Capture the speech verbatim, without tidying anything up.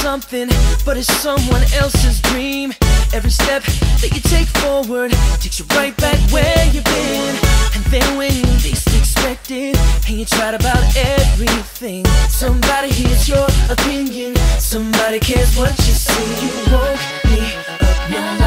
something, but it's someone else's dream. Every step that you take forward takes you right back where you've been. And then when you least expect it, and you tried about everything, somebody hears your opinion, somebody cares what you see. You woke me up now.